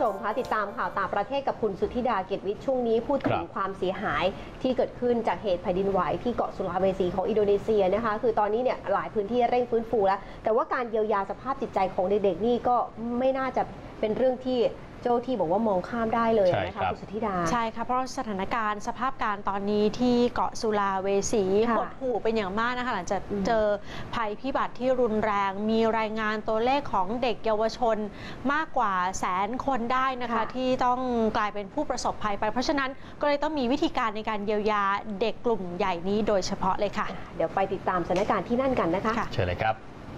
มคะติดตามข่าวต่างประเทศกับคุณสุทธิดาเกียรติวิทย์ช่วงนี้พูดถึงความเสียหายที่เกิดขึ้นจากเหตุแผ่นดินไหวที่เกาะสุลาเวสีของอินโดนีเซียนะคะคือตอนนี้เนี่ยหลายพื้นที่เร่งฟื้นฟูแล้วแต่ว่าการเยียวยาสภาพจิตใจของเด็กๆนี่ก็ไม่น่าจะเป็นเรื่องที่เจ้าที่บอกว่ามองข้ามได้เลยนะคะคุณสุทธิดาใช่ค่ะเพราะสถานการณ์สภาพการตอนนี้ที่เกาะสุลาเวสีหดหู่เป็นอย่างมากนะคะหลังจากเจอภัยพิบัติที่รุนแรงมีรายงานตัวเลขของเด็กเยาวชนมากกว่า100,000 คนได้นะคะที่ต้องกลายเป็นผู้ประสบภัยไปเพราะฉะนั้นก็เลยต้องมีวิธีการในการเยียวยาเด็กกลุ่มใหญ่นี้โดยเฉพาะเลยค่ะเดี๋ยวไปติดตามสถานการณ์ที่นั่นกันนะคะเชิญเลยครับ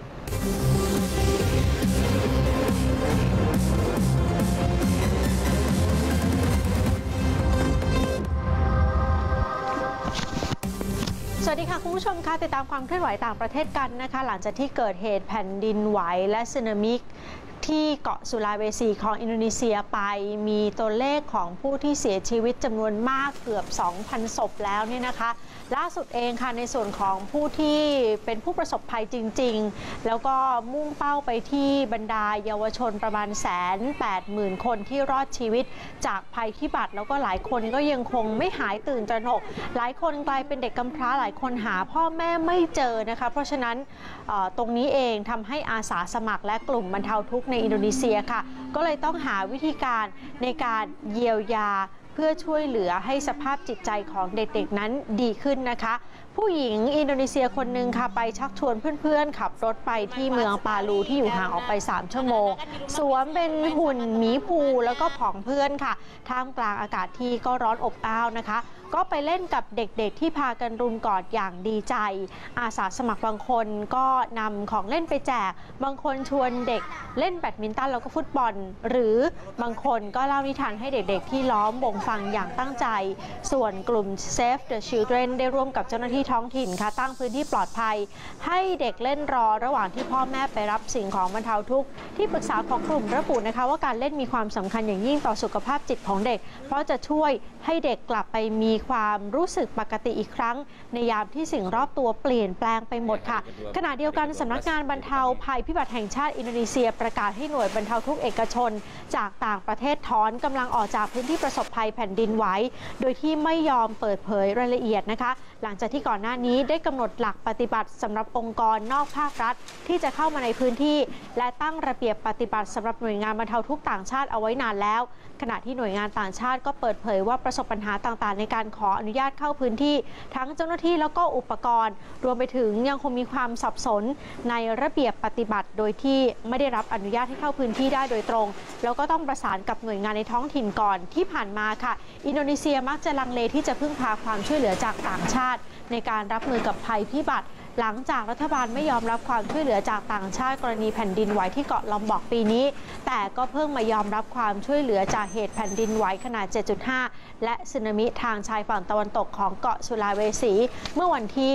สวัสดีค่ะคุณผู้ชมคะติดตามความเคลื่อนไหวต่างประเทศกันนะคะหลังจากที่เกิดเหตุแผ่นดินไหวและสึนามิที่เกาะสุลาเวสีของอินโดนีเซียไปมีตัวเลขของผู้ที่เสียชีวิตจำนวนมากเกือบ 2,000 ศพแล้วเนี่ยนะคะล่าสุดเองค่ะในส่วนของผู้ที่เป็นผู้ประสบภัยจริงๆแล้วก็มุ่งเป้าไปที่บรรดาเยาวชนประมาณ180,000 คนที่รอดชีวิตจากภัยพิบัติแล้วก็หลายคนก็ยังคงไม่หายตื่นตระหนกหลายคนกลายเป็นเด็กกำพร้าหลายคนหาพ่อแม่ไม่เจอนะคะเพราะฉะนั้นตรงนี้เองทำให้อาสาสมัครและกลุ่มบรรเทาทุกข์ในอินโดนีเซียค่ะก็เลยต้องหาวิธีการในการเยียวยาเพื่อช่วยเหลือให้สภาพจิตใจของเด็กๆนั้นดีขึ้นนะคะผู้หญิงอินโดนีเซียคนหนึ่งค่ะไปชักชวนเพื่อนๆขับรถไปที่เมืองปาลูที่อยู่ห่างออกไป3 ชั่วโมงสวมเป็นหุ่นหมีภูแล้วก็ผองเพื่อนค่ะท่ามกลางอากาศที่ก็ร้อนอบอ้าวนะคะก็ไปเล่นกับเด็กๆที่พากันรุมกอดอย่างดีใจอาสาสมัครบางคนก็นำของเล่นไปแจกบางคนชวนเด็กเล่นแบดมินตันแล้วก็ฟุตบอลหรือบางคนก็เล่านิทานให้เด็กๆที่ล้อมวงฟังอย่างตั้งใจส่วนกลุ่ม Save the Children ได้ร่วมกับเจ้าหน้าที่ท้องถิ่นค่ะตั้งพื้นที่ปลอดภัยให้เด็กเล่นรอระหว่างที่พ่อแม่ไปรับสิ่งของบรรเทาทุกข์ที่ปรึกษาของกลุ่มระบุนะคะว่าการเล่นมีความสำคัญอย่างยิ่งต่อสุขภาพจิตของเด็กเพราะจะช่วยให้เด็กกลับไปมีความรู้สึกปกติอีกครั้งในยามที่สิ่งรอบตัวเปลี่ยนแปลงไปหมดค่ะขณะเดียวกันสำนักงานบรรเทาภัยพิบัติแห่งชาติอินโดนีเซียประกาศให้หน่วยบรรเทาทุกข์เอกชนจากต่างประเทศถอนกำลังออกจากพื้นที่ประสบภัยแผ่นดินไหวโดยที่ไม่ยอมเปิดเผยรายละเอียดนะคะหลังจากที่ก่อนหน้านี้ได้กำหนดหลักปฏิบัติสำหรับองค์กรนอกภาครัฐที่จะเข้ามาในพื้นที่และตั้งระเบียบปฏิบัติสำหรับหน่วยงานบรรเทาทุกข์ต่างชาติเอาไว้นานแล้วขณะที่หน่วยงานต่างชาติก็เปิดเผยว่าประสบปัญหาต่างๆในการขออนุญาตเข้าพื้นที่ทั้งเจ้าหน้าที่แล้วก็อุปกรณ์รวมไปถึงยังคงมีความสับสนในระเบียบปฏิบัติโดยที่ไม่ได้รับอนุญาตให้เข้าพื้นที่ได้โดยตรงแล้วก็ต้องประสานกับหน่วยงานในท้องถิ่นก่อนที่ผ่านมาค่ะอินโดนีเซียมักจะลังเลที่จะพึ่งพาความช่วยเหลือจากต่างชาติในการรับมือกับภัยพิบัติหลังจากรัฐบาลไม่ยอมรับความช่วยเหลือจากต่างชาติกรณีแผ่นดินไหวที่เกาะลอมบอกปีนี้แต่ก็เพิ่งมายอมรับความช่วยเหลือจากเหตุแผ่นดินไหวขนาด 7.5 และสึนามิทางชายฝั่งตะวันตกของเกาะสุลาเวสีเมื่อวันที่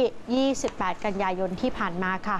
28 กันยายนที่ผ่านมาค่ะ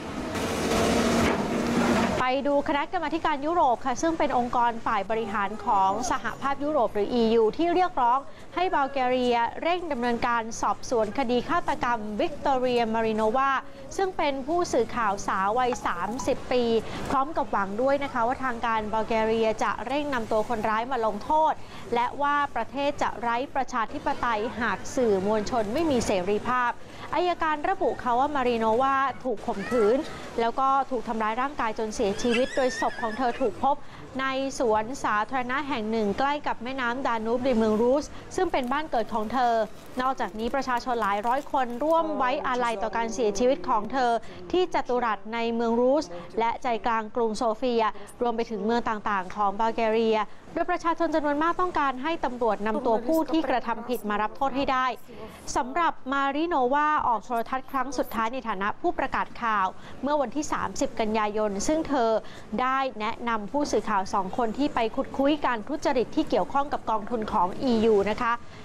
ไปดูคณะกรรมาการยุโรปค่ะซึ่งเป็นองค์กรฝ่ายบริหารของสหภาพยุโรปหรือ EU ที่เรียกร้องให้บัลแกเรียเร่งดำเนินการสอบสวนคดีฆาตกรรมวิกตอเรียมาริโนวาซึ่งเป็นผู้สื่อข่าวสาววัย30 ปีพร้อมกับหวังด้วยนะคะว่าทางการบัลแกเรียจะเร่งนำตัวคนร้ายมาลงโทษและว่าประเทศจะไร้ประชาธิปไตยหากสื่อมวลชนไม่มีเสรีภาพอัยการระบุเขาว่ามาริโนวาถูกข่มขืนแล้วก็ถูกทำร้ายร่างกายจนเสียชีวิตโดยศพของเธอถูกพบในสวนสาธารณะแห่งหนึ่งใกล้กับแม่น้ำดานูบในเมืองรูสซึ่งเป็นบ้านเกิดของเธอนอกจากนี้ประชาชนหลายร้อยคนร่วมไว้อาลัยต่อการเสียชีวิตของเธอที่จัตุรัสในเมืองรูสและใจกลางกรุงโซเฟียรวมไปถึงเมืองต่างๆของบัลแกเรียโดยประชาชนจำนวนมากต้องการให้ตำรวจนำตัวผู้ที่กระทำผิดมารับโทษให้ได้สำหรับมาริโนวาออกโทรทัศน์ครั้งสุดท้ายในฐานะผู้ประกาศข่าวเมื่อวันที่30 กันยายนซึ่งเธอได้แนะนำผู้สื่อข่าว2 คนที่ไปขุดคุยการทุจริตที่เกี่ยวข้องกับกองทุนของ EU นะคะ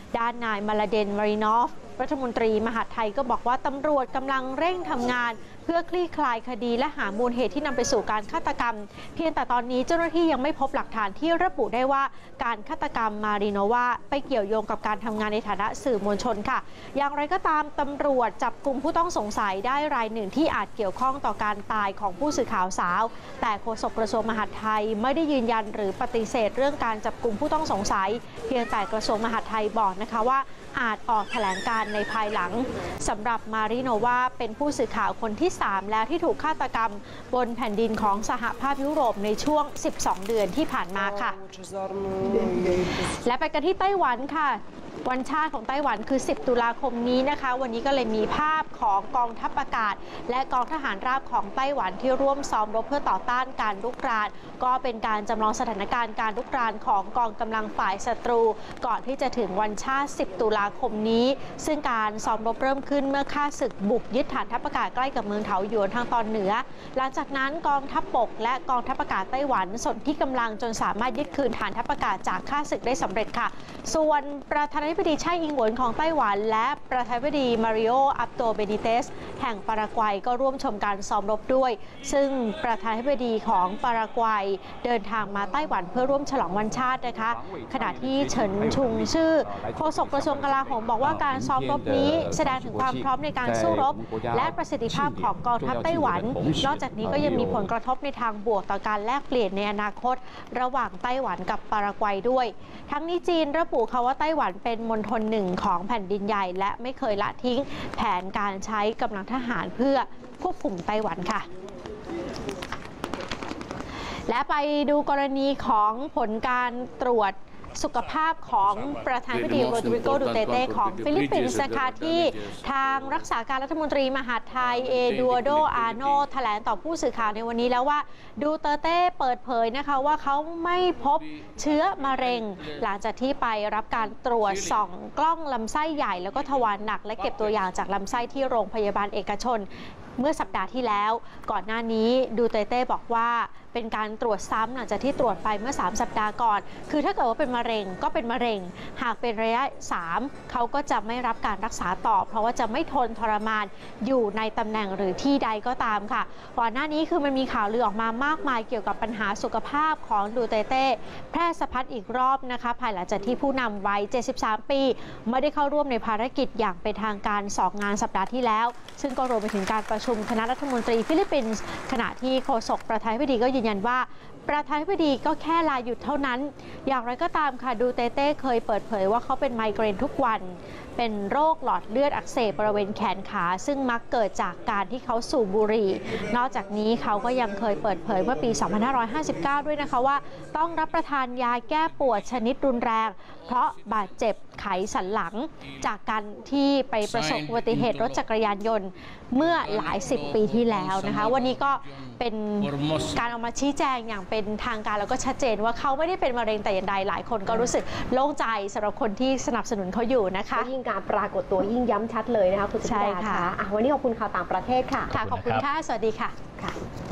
ด้านนายมาลาเดน มารินอฟรัฐมนตรีมหาดไทยก็บอกว่าตำรวจกำลังเร่งทำงานเพื่อคลี่คลายคดีและหามูลเหตุที่นำไปสู่การฆาตกรรมเพียงแต่ตอนนี้เจ้าหน้าที่ยังไม่พบหลักฐานที่ระบุได้ว่าการฆาตกรรมมาริโนวาไปเกี่ยวโยงกับการทำงานในฐานะสื่อมวลชนค่ะอย่างไรก็ตามตำรวจจับกลุ่มผู้ต้องสงสัยได้รายหนึ่งที่อาจเกี่ยวข้องต่อการตายของผู้สื่อข่าวสาวแต่โฆษกกระทรวงมหาดไทยไม่ได้ยืนยันหรือปฏิเสธเรื่องการจับกลุ่มผู้ต้องสงสัยเพียงแต่กระทรวงมหาดไทยบอกนะคะว่าอาจออกแถลงการในภายหลังสำหรับมาริโนวาเป็นผู้สื่อข่าวคนที่3แล้วที่ถูกฆาตกรรมบนแผ่นดินของสหภาพยุโรปในช่วง12 เดือนที่ผ่านมาค่ะและไปกันที่ไต้หวันค่ะวันชาติของไต้หวันคือ10 ตุลาคมนี้นะคะวันนี้ก็เลยมีภาพของกองทัพอากาศและกองทหารราบของไต้หวันที่ร่วมซ้อมรบเพื่อต่อต้านการรุกรานก็เป็นการจำลองสถานการณ์การรุกรานของกองกำลังฝ่ายศัตรูก่อนที่จะถึงวันชาติ10 ตุลาคมนี้ซึ่งการซ้อมรบเริ่มขึ้นเมื่อข้าศึกบุกยึดฐานทัพอากาศใกล้กับเมืองเถาหยวนทางตอนเหนือหลังจากนั้นกองทัพบกและกองทัพอากาศไต้หวันสนที่กำลังจนสามารถยึดคืนฐานทัพอากาศจากข้าศึกได้สำเร็จค่ะส่วนประธานาธิบดีไช่อิงหวนของไต้หวันและประธานาธิบดีมาริโอ อัปโต เบนิเตสแห่งปารากวัยก็ร่วมชมการซ้อมรบด้วยซึ่งประธานาธิบดีของปารากวัยเดินทางมาไต้หวันเพื่อร่วมฉลองวันชาตินะคะขณะที่เฉินชุงชื่อโฆษกกระทรวงกลาโหมบอกว่าการซ้อมรบนี้แสดงถึงความพร้อมในการสู้รบและประสิทธิภาพของกองทัพไต้หวันนอกจากนี้ก็ยังมีผลกระทบในทางบวกต่อการแลกเปลี่ยนในอนาคตระหว่างไต้หวันกับปารากวัยด้วยทั้งนี้จีนระบุค่ะว่าไต้หวันเป็นมณฑลหนึ่งของแผ่นดินใหญ่และไม่เคยละทิ้งแผนการใช้กำลังทหารเพื่อควบคุมไต้หวันค่ะและไปดูกรณีของผลการตรวจสุขภาพของประธานาธิบดีโรดริโก ดูเตเต้ของฟิลิปปินส์นะคะที่ทางรักษาการรัฐมนตรีมหาดไทยเอดูอาโด อาโนแถลงต่อผู้สื่อข่าวในวันนี้แล้วว่าดูเตเต้เปิดเผยนะคะว่าเขาไม่พบเชื้อมะเร็งหลังจากที่ไปรับการตรวจส่องกล้องลำไส้ใหญ่แล้วก็ทวารหนักและเก็บตัวอย่างจากลำไส้ที่โรงพยาบาลเอกชนเมื่อสัปดาห์ที่แล้วก่อนหน้านี้ดูเตเต้บอกว่าเป็นการตรวจซ้ำหลังจากที่ตรวจไปเมื่อ3 สัปดาห์ก่อนคือถ้าเกิดว่าเป็นมะเร็งก็เป็นมะเร็งหากเป็นระยะ3เขาก็จะไม่รับการรักษาต่อเพราะว่าจะไม่ทนทรมานอยู่ในตำแหน่งหรือที่ใดก็ตามค่ะก่อนหน้านี้คือมันมีข่าวลือออกมามากมายเกี่ยวกับปัญหาสุขภาพของดูเตเต้แพร่สะพัดอีกรอบนะคะภายหลังจากที่ผู้นำวัย73 ปีไม่ได้เข้าร่วมในภารกิจอย่างเป็นทางการ2 งานสัปดาห์ที่แล้วซึ่งก็รวมไปถึงการประชุมคณะรัฐมนตรีฟิลิปปินส์ขณะที่โฆษกประธานาธิบดีก็ยืนยันว่าประธานาธิบดีก็แค่ลาหยุดเท่านั้นอย่างไรก็ตามค่ะดูเตเต้เคยเปิดเผยว่าเขาเป็นไมเกรนทุกวันเป็นโรคหลอดเลือดอักเสบบริเวณแขนขาซึ่งมักเกิดจากการที่เขาสูบบุหรี่นอกจากนี้เขาก็ยังเคยเปิดเผยเมื่อปี 2559 ด้วยนะคะว่าต้องรับประทานยาแก้ปวดชนิดรุนแรงเพราะบาดเจ็บไขสันหลังจากการที่ไปประสบอุบัติเหตุรถจักรยานยนต์เมื่อหลาย10 ปีที่แล้วนะคะวันนี้ก็เป็นการออกมาชี้แจงอย่างเป็นทางการแล้วก็ชัดเจนว่าเขาไม่ได้เป็นมะเร็งแต่อย่างใดหลายคนก็รู้สึกโล่งใจสำหรับคนที่สนับสนุนเขาอยู่นะคะยิ่งการปรากฏตัวยิ่งย้ำชัดเลยนะคะคุณสุธิดาค่ะวันนี้ขอบคุณข่าวต่างประเทศค่ะขอบคุณค่ะสวัสดีค่ะ